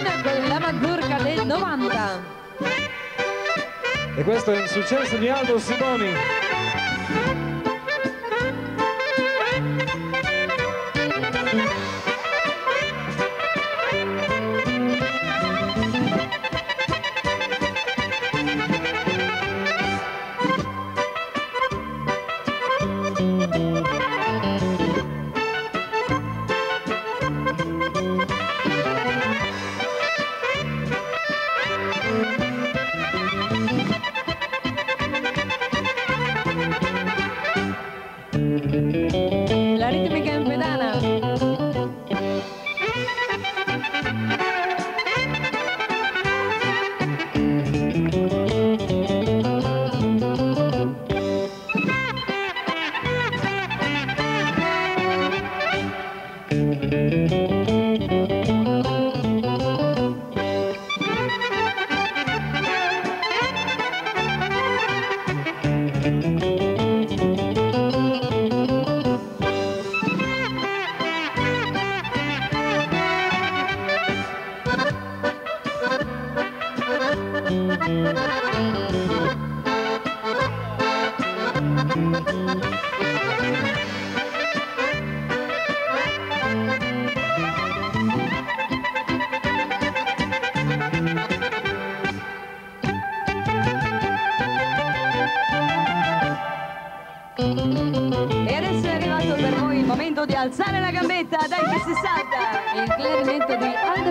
con la mazurka del 90. E questo è un successo di Aldo Simoni. La ritmica in pedana. E adesso è arrivato per voi il momento di alzare la gambetta, dai che si salta! Il clarinetto di